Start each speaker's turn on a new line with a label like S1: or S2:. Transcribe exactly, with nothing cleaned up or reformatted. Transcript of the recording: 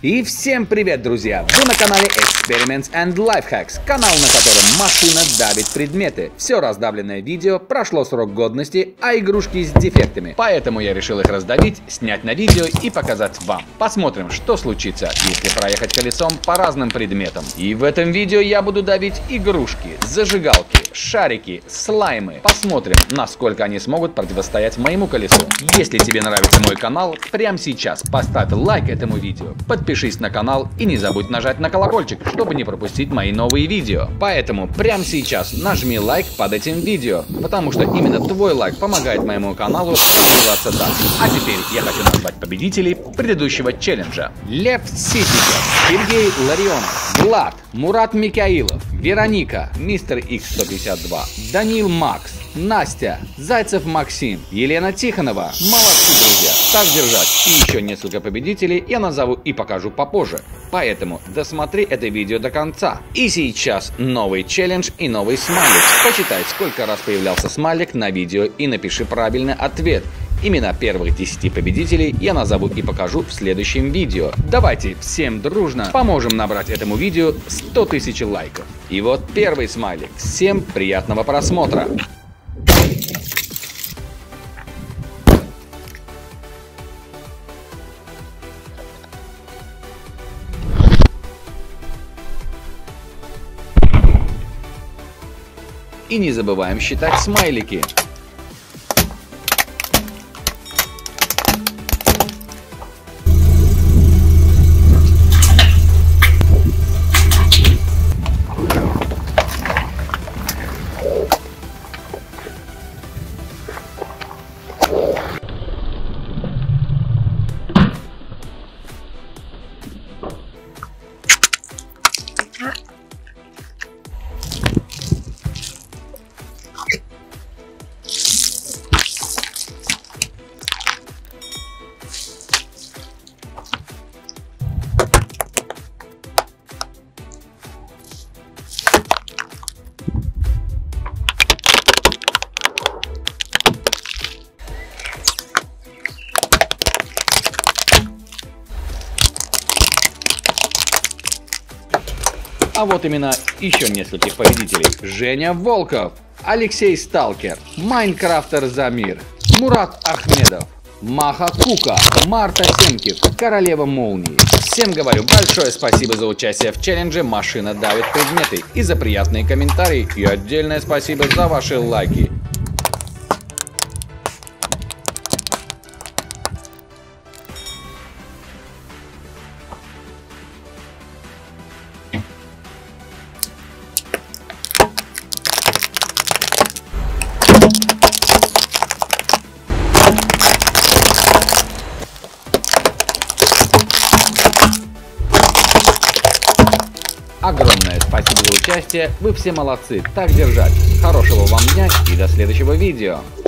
S1: И всем привет, друзья! Вы на канале Experiments and Lifehacks, канал, на котором машина давит предметы. Все раздавленное видео, прошло срок годности, а игрушки с дефектами. Поэтому я решил их раздавить, снять на видео и показать вам. Посмотрим, что случится, если проехать колесом по разным предметам. И в этом видео я буду давить игрушки, зажигалки, шарики, слаймы. Посмотрим, насколько они смогут противостоять моему колесу. Если тебе нравится мой канал, прямо сейчас поставь лайк этому видео, подпишись на канал и не забудь нажать на колокольчик, чтобы не пропустить мои новые видео. Поэтому прямо сейчас нажми лайк под этим видео, потому что именно твой лайк помогает моему каналу развиваться дальше. А теперь я хочу назвать победителей предыдущего челленджа. Лев Ситников, Сергей Ларионов, Влад, Мурат Микаилов, Вероника, Мистер Икс сто пятьдесят два, Данил Макс, Настя, Зайцев Максим, Елена Тихонова. Молодцы, друзья! Так держать. И еще несколько победителей я назову и покажу попозже. Поэтому досмотри это видео до конца. И сейчас новый челлендж и новый смайлик. Посчитай, сколько раз появлялся смайлик на видео и напиши правильный ответ. Именно первых десяти победителей я назову и покажу в следующем видео. Давайте всем дружно поможем набрать этому видео сто тысяч лайков. И вот первый смайлик. Всем приятного просмотра! И не забываем считать смайлики. А вот именно еще нескольких победителей. Женя Волков, Алексей Сталкер, Майнкрафтер Замир, Мурат Ахмедов, Маха Кука, Марта Семкив, Королева Молнии. Всем говорю большое спасибо за участие в челлендже «Машина давит предметы» и за приятные комментарии. И отдельное спасибо за ваши лайки. Огромное спасибо за участие, вы все молодцы, так держать. Хорошего вам дня и до следующего видео.